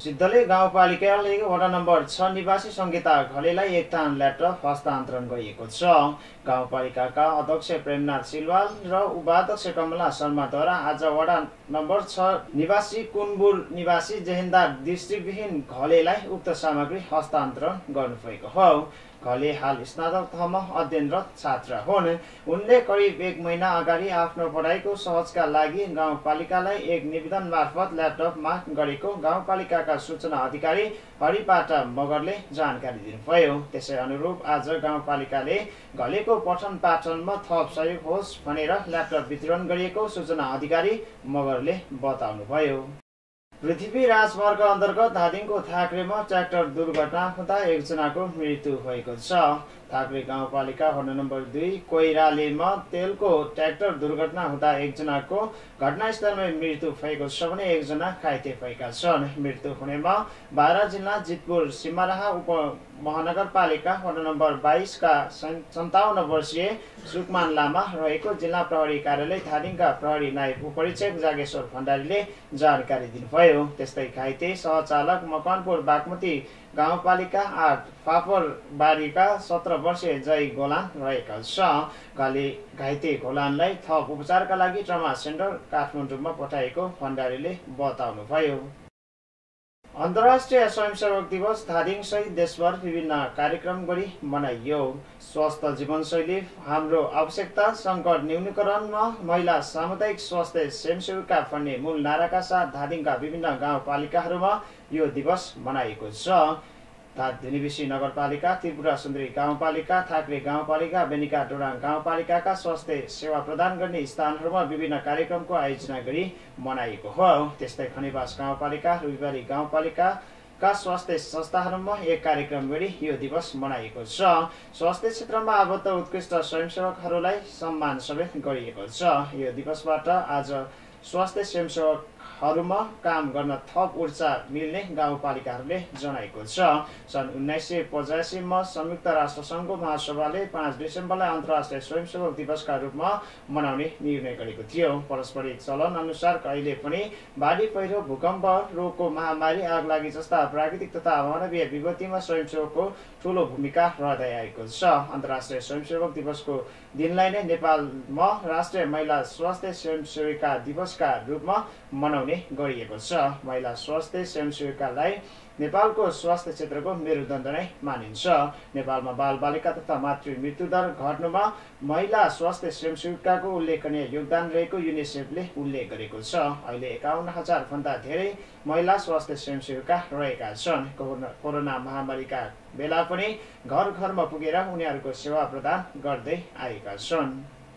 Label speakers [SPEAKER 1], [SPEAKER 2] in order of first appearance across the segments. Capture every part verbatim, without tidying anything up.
[SPEAKER 1] सिद्धले गाउँपालिकाले वडा नम्बर छ निवासी सङ्गीता घलेलाई एक थान ल्यापटप हस्तान्तरण गरिएको छ। गाउँपालिकाका अध्यक्ष प्रेमनाथ सिलवाल र उपाध्यक्ष कमला शर्माद्वारा आज वडा नम्बर छ निवासी कुनबुर निवासी जेहेन्दार दृष्टिविहीन घलेलाई उक्त सामग्री हस्तान्तरण गर्नुभएको हो। घले हाल स्नातक तहमा अध्ययनरत छात्र हुन्। उनले करिब एक महिना अगाडि आफ्नो पढाइको सहजका लागि गाउँपालिकालाई एक निवेदन मार्फत ल्यापटप माग गरेको गाउँपालिकाका सूचना अधिकारी हरिपाटा मगरले जानकारी दिनुभयो। त्यसै अनुरूप आज गाउँपालिकाले घलेको पठन पाठनमा थप सहयोग होस् भनेर ल्यापटप वितरण गरिएको सूचना अधिकारी मगरले बताउनुभयो। पृथ्वी राजमार्ग अन्तर्गत धादिङको थाक्रेमा ट्र्याक्टर दुर्घटना हुँदा एकजनाको मृत्यु भएको छ। थाक्रे गाउँपालिका वडा नम्बर दुई कोइरालेमा तेलको ट्र्याक्टर दुर्घटना हुँदा एकजनाको घटनास्थलमै मृत्यु भएको छ भने एकजना घाइते भएका छन्। मृत्यु हुनेमा बारा जिल्ला जितपुर सिमराहा उप महानगरपालिका वडा नम्बर बाइसका सन्ताउन्न वर्षीय सुकमान लामा रहेको जिल्ला प्रहरी कार्यालय धादिङका प्रहरी नायब उपरीक्षक जागेश्वर भण्डारीले जानकारी दिनुभयो। त्यस्तै घाइते सहचालक मकवानपुर बागमती गाउँपालिका आठ फापरबारीका सत्र वर्षीय जय गोलान रहेका छ। घले घाइते गोलानलाई थप उपचारका लागि ट्रमा सेन्टर काठमाडौँमा पठाएको भण्डारीले बताउनुभयो। अन्तर्राष्ट्रिय स्वयंसेवक दिवस धादिङ सहित देशभर विभिन्न कार्यक्रम गरी मनाइयो। स्वस्थ जीवनशैली हाम्रो आवश्यकता सङ्कट न्यूनीकरणमा महिला सामुदायिक स्वास्थ्य स्वयंसेविका भन्ने मूल नाराका साथ धादिङका विभिन्न गाउँपालिकाहरूमा यो दिवस मनाइएको छ। धुनीबिसी नगरपालिका, त्रिपुरा सुन्दरी गाउँपालिका, थाक्रे गाउँपालिका, बेनिका डोराङ गाउँपालिकाका स्वास्थ्य सेवा प्रदान गर्ने स्थानहरूमा विभिन्न कार्यक्रमको आयोजना गरी मनाइएको हो। त्यस्तै खनिवास गाउँपालिका, रुबिबारी गाउँपालिका का स्वास्थ्य संस्थाहरूमा एक कार्यक्रम गरी यो दिवस मनाइएको छ। स्वास्थ्य क्षेत्रमा आबद्ध उत्कृष्ट स्वयंसेवकहरूलाई सम्मान समेत गरिएको छ। यो दिवसबाट आज स्वास्थ्य स्वयंसेवकहरूमा काम गर्न थप ऊर्जा मिल्ने गाउँपालिकाहरूले जनाएको छ। सन् उन्नाइस सय पचासीमा संयुक्त राष्ट्र सङ्घको महासभाले पाँच डिसेम्बरलाई अन्तर्राष्ट्रिय स्वयंसेवक दिवसका रूपमा मनाउने निर्णय गरेको थियो। पारस्परिक चलन अनुसार अहिले पनि बाढी पहिरो, भूकम्प, रोगको महामारी, आगलागी जस्ता प्राकृतिक तथा मानवीय विपत्तिमा स्वयंसेवकको ठूलो भूमिका रहँदै आएको छ। अन्तर्राष्ट्रिय स्वयंसेवक दिवसको दिनलाई नै नेपालमा राष्ट्रिय महिला स्वास्थ्य स्वयंसेविका दिवसका रूपमा मनाउने गरिएको छ। महिला स्वास्थ्य स्वयंसेविकालाई नेपालको स्वास्थ्य क्षेत्रको मेरुदण्ड नै मानिन्छ। नेपालमा बाल बालिका तथा मातृ मृत्यु दर घट्नुमा महिला स्वास्थ्य स्वयंसेविकाको उल्लेखनीय योगदान रहेको युनिसेफले उल्लेख गरेको छ। अहिले एकाउन्न हजार भन्दा धेरै महिला स्वास्थ्य स्वयंसेविका रहेका छन्। कोरोना महामारीका बेला पनि घर घरमा पुगेर उनीहरूको सेवा प्रदान गर्दै आएका छन्।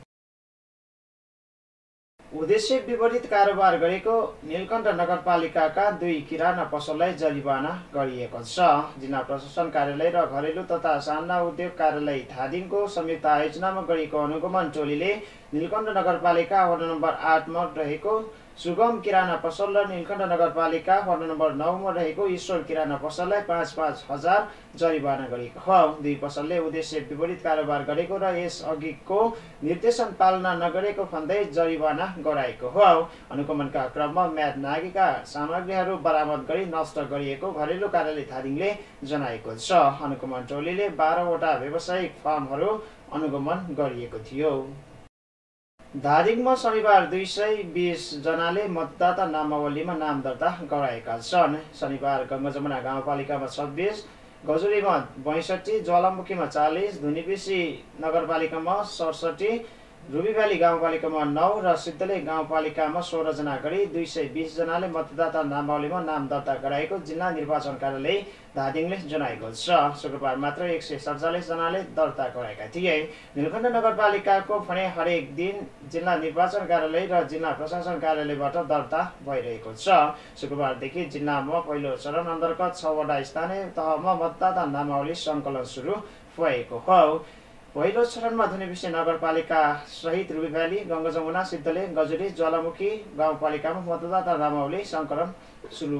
[SPEAKER 1] उद्देश्य विपरीत कारोबार गरेको नीलकण्ठ नगरपालिकाका दुई किराना पसललाई जरिवाना गरिएको छ। जिल्ला प्रशासन कार्यालय र घरेलु तथा साना उद्योग कार्यालय धादिङको संयुक्त आयोजनामा गरेको अनुगमन टोलीले नीलकण्ठ नगरपालिका वडा नम्बर आठमा रहेको सुगम किराना पसल र नीलकण्ठ नगरपालिका वडा नम्बर नौमा रहेको ईश्वर किराना पसललाई पाँच पाँच हजार जरिवाना गरेको हो। दुई पसलले उद्देश्य विपरीत कारोबार गरेको र यस अघिको निर्देशन पालना नगरेको भन्दै जरिवाना गराएको हो। अनुगमनका क्रममा म्याद नागेका सामग्रीहरू बरामद गरी नष्ट गरिएको घरेलु कार्यालय धादिङले जनाएको छ। अनुगमन टोलीले बाह्रवटा व्यावसायिक फार्महरू अनुगमन गरिएको थियो। धादिङमा शनिबार दुई सय बीस जनाले मतदाता नामावलीमा नाम दर्ता गराएका छन्। शनिबार गङ्गा जमुना गाउँपालिकामा छब्बीस, गजुलीमा बैसठी, ज्वालामुखीमा चालिस, धुनीबिसी नगरपालिकामा सडसठी, रुबीभ्याली गाउँपालिकामा नौ र सिद्धले गाउँपालिकामा सोह्र जना गरी दुई सय बीस जनाले मतदाता नामावलीमा नाम दर्ता गराएको जिल्ला निर्वाचन कार्यालय धादिङले जनाएको छ। शुक्रबार मात्र एक सय सडचालिस जनाले दर्ता गराएका थिए। नीलकण्ठ नगरपालिकाको भने हरेक दिन जिल्ला निर्वाचन कार्यालय र जिल्ला प्रशासन कार्यालयबाट दर्ता भइरहेको छ। शुक्रबारदेखि जिल्लामा पहिलो चरण अन्तर्गत छवटा स्थानीय तहमा मतदाता नामावली सङ्कलन सुरु भएको हो। पहिलो चरणमा धुनीबिसी नगरपालिका सहित रुबीभ्याली, गङ्गा जमुना, सिद्धले, गजुली, ज्वालामुखी गाउँपालिकामा मतदाता नामावली सङ्कलन सुरु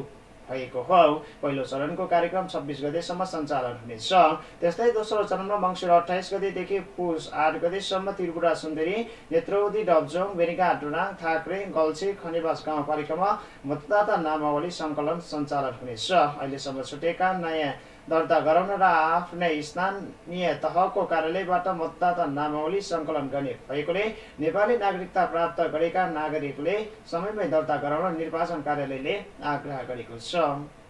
[SPEAKER 1] भएको हो। पहिलो चरणको कार्यक्रम छब्बिस गतेसम्म सञ्चालन हुनेछ। त्यस्तै दोस्रो चरणमा मङ्सिर अठाइस गतेदेखि पुस आठ गतेसम्म त्रिपुरा सुन्दरी, नेत्रौदी, डबजोङ, बेनीघाट, टुनाङ, थाक्रे, गल्छी, खनिवास गाउँपालिकामा मतदाता नामावली सङ्कलन सञ्चालन हुनेछ। अहिलेसम्म छुटेका नयाँ दर्ता गराउन र आफ्नै स्थानीय तहको कार्यालयबाट मतदाता नामावली सङ्कलन गर्ने भएकोले नेपाली नागरिकता प्राप्त गरेका नागरिकले समयमै दर्ता गराउन निर्वाचन कार्यालयले आग्रह गरेको छ।